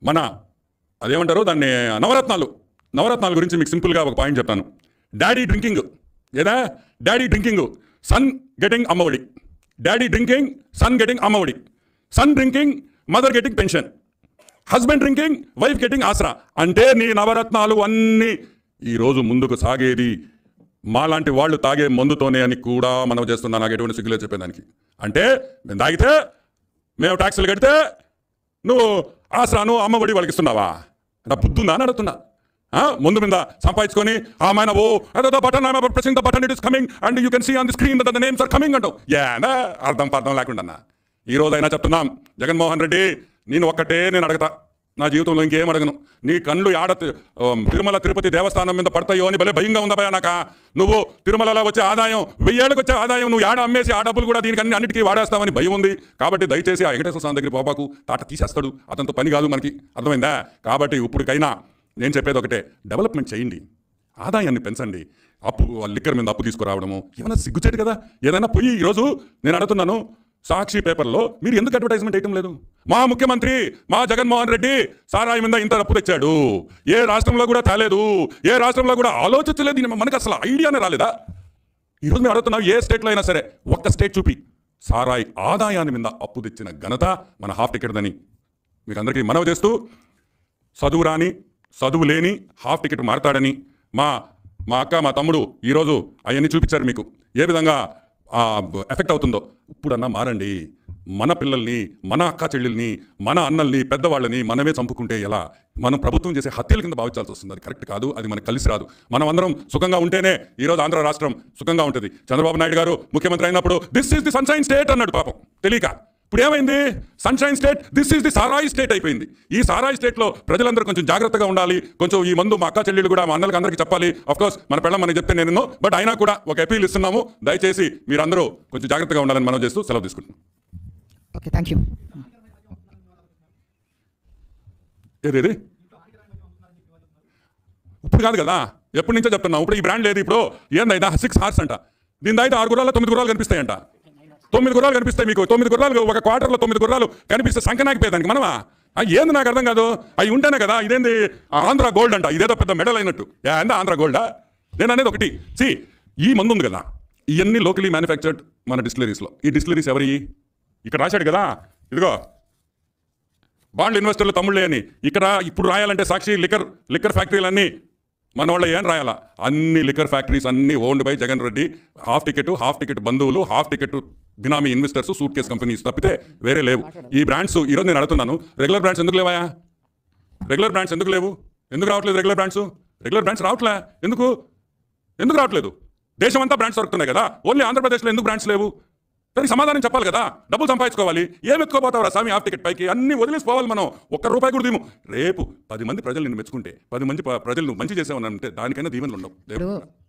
మన అదేమంటారు దాన్ని నవరత్నాల గురించి మీకు సింపుల్గా ఒక పాయింట్ చెప్తాను. డాడీ డ్రింకింగ్, ఏదా daddy drinking, son getting Ammavodi, daddy drinking, son getting Ammavodi, son drinking, mother getting pension, husband drinking, wife getting Aasara. అంటే నీ నవరత్నాలు అన్నీ ఈరోజు ముందుకు సాగేది మాలాంటి వాళ్ళు తాగే మందుతోనే అని కూడా మనం చేస్తున్నాం. నాకు ఎటువంటి సిగ్గులే చెప్పేదానికి. అంటే మేము తాగితే, మేము ట్యాక్సులు కడితే నువ్వు ఆసరాను అమ్మఒడి వాళ్ళకి ఇస్తున్నావా? నా బుద్ధుందా అని అడుగుతున్నా. ముందు మీద సంపాదించుకొని ఆమె button pressing the button, it is coming and you can see on the screen that the names are coming అంటావు. అర్థం పర్థం లేకుండా ఈ రోజైనా చెప్తున్నాం, జగన్మోహన్ రెడ్డి నేను ఒక్కటే నేను అడగతా, నా జీవితంలో ఇంకేం అడగను. నీ కళ్ళు ఆడ తిరుమల తిరుపతి దేవస్థానం మీద పడతాయో అని భలే భయంగా ఉందా భయ నాక. నువ్వు తిరుమలలో వచ్చే ఆదాయం 1000 ఏళ్ళకి వచ్చే ఆదాయం నువ్వు ఆడ అమ్మేసి ఆ డబ్బులు కూడా దీనికి అన్నిటికీ వాడేస్తామని భయం ఉంది. కాబట్టి దయచేసి ఆ వెంకటేశ్వర స్వామి దగ్గర పోపాకు, తాట తీసేస్తాడు, అతనితో పని కాదు మనకి, అర్థమైందా? కాబట్టి ఇప్పటికైనా నేను చెప్పేది ఒకటే, డెవలప్మెంట్ చేయండి, ఆదాయాన్ని పెంచండి. లిక్కర్ మీద అప్పు తీసుకురావడము ఏమైనా సిగ్గుచేటు కదా. ఏదైనా పోయి ఈరోజు నేను అడుగుతున్నాను, సాక్షి పేపర్లో మీరు ఎందుకు అడ్వర్టైజ్మెంట్ వేయటం లేదు? మా ముఖ్యమంత్రి మా జగన్మోహన్ రెడ్డి సారాయి మీద ఇంత అప్పు తెచ్చాడు, ఏ రాష్ట్రంలో కూడా తేలేదు, ఏ రాష్ట్రంలో కూడా ఆలోచించలేదు, మనకు అసలు ఐడియానే రాలేదా? ఈరోజు మేము అడుగుతున్నాం, ఏ స్టేట్లో అయినా సరే ఒక్క స్టేట్ చూపి సారాయి ఆదాయాన్ని మీద అప్పు తెచ్చిన ఘనత మన హాఫ్ టికెట్దని మీకు అందరికీ మనవి చేస్తూ, చదువు రాని చదువు లేని హాఫ్ టికెట్ మారతాడని మా అక్క మా తమ్ముడు ఈరోజు అవన్నీ చూపించారు మీకు, ఏ విధంగా ఎఫెక్ట్ అవుతుందో. ఇప్పుడన్నా మారండి. మన పిల్లల్ని, మన అక్క చెల్లెల్ని, మన అన్నల్ని, పెద్దవాళ్ళని మనమే చంపుకుంటే ఎలా? మనం ప్రభుత్వం చేసే హత్యల కింద భావించాల్సి వస్తుంది. అది కరెక్ట్ కాదు, అది మనకు కలిసి రాదు. మనం అందరం సుఖంగా ఉంటేనే ఈరోజు ఆంధ్ర రాష్ట్రం సుఖంగా ఉంటుంది. చంద్రబాబు నాయుడు గారు ముఖ్యమంత్రి అయినప్పుడు this is the sunshine state అన్నాడు, పాపం తెలియక. ఇప్పుడు ఏమైంది? Sunshine state, this is the సారాయి స్టేట్ అయిపోయింది. ఈ సారాయి స్టేట్లో ప్రజలందరూ కొంచెం జాగ్రత్తగా ఉండాలి. కొంచెం ఈ మందు మా అక్క చెల్లెళ్ళు కూడా, మా అన్నలకు అందరికీ చెప్పాలి. అఫ్కోర్స్ మన పెళ్ళం మనకి చెప్తే నేను, బట్ అయినా కూడా ఒక అపీల్ ఇస్తున్నాము, దయచేసి మీరందరూ కొంచెం జాగ్రత్తగా ఉండాలని మనం చేస్తూ సెలవు తీసుకుంటున్నాం. Okay, thank you. ఏది ఇప్పుడు కాదు కదా, ఎప్పటి నుంచో చెప్తున్నాం. ఇప్పుడు ఈ బ్రాండ్ లేదు. ఇప్పుడు ఏందైనా 6 హార్స్ అంట, దీని అయితే 6 గుర్రాలు 9 గుర్రాలు కనిపిస్తాయంట. 9 గుర్రాలు కనిపిస్తాయి మీకు. 9 గుర్రాలు ఒక క్వార్టర్లో 9 గుర్రాలు కనిపిస్తే సంకనాకిపోయేదానికి మనమా? ఏంది నాకు అర్థం కాదు. అవి ఉంటేనే కదా. ఇదేంది ఆంధ్ర గోల్డ్ అంట, ఇదేదో పెద్ద మెడల్ అయినట్టు. ఏంది ఆంధ్ర గోల్డా? నేను అనేది ఒకటి, ఈ మందు ఉంది కదా, ఇవన్నీ లోకలీ మ్యానుఫ్యాక్చర్డ్ మన డిస్టిలరీస్లో. ఈ డిస్టిలరీస్ ఎవరి? ఇక్కడ రాశాడు కదా, ఇదిగో బాండ్లు ఇన్వెస్టర్లు తమ్ముళ్ళే అని. ఇక్కడ ఇప్పుడు రాయాలంటే సాక్షి లిక్కర్ ఫ్యాక్టరీలన్నీ మన వాళ్ళ ఏం రాయాలా? అన్ని లిక్కర్ ఫ్యాక్టరీస్ అన్ని owned by Jagan Reddy. Half ticket బంధువులు, half ticket benami investors, suitcase companies తప్పితే వేరే లేవు. ఈ బ్రాండ్స్ ఈరోజు నేను అడుగుతున్నాను, రెగ్యులర్ బ్రాండ్స్ ఎందుకు లేవా? రెగ్యులర్ బ్రాండ్స్ ఎందుకు లేవు? ఎందుకు రావట్లేదు రెగ్యులర్ బ్రాండ్స్ రావట్లే? ఎందుకు రావట్లేదు? దేశం అంతా బ్రాండ్స్ దొరుకుతున్నాయి కదా, ఓన్లీ ఆంధ్రప్రదేశ్లో ఎందుకు బ్రాండ్స్ లేవు? దానికి సమాధానం చెప్పాలి కదా. డబ్బులు సంపాదించుకోవాలి, ఏం ఎత్తుకోపోతావు స్వామి హాఫ్ టికెట్ పైకి? అన్ని వదిలేసిపోవాలి మనం, ₹1 కూడా దీము. రేపు 10 మంది ప్రజలు నిన్ను మెచ్చుకుంటే, 10 మంది ప్రజలు నువ్వు మంచి చేసావని అంటే దానికైనా దీవెనలు ఉండవు.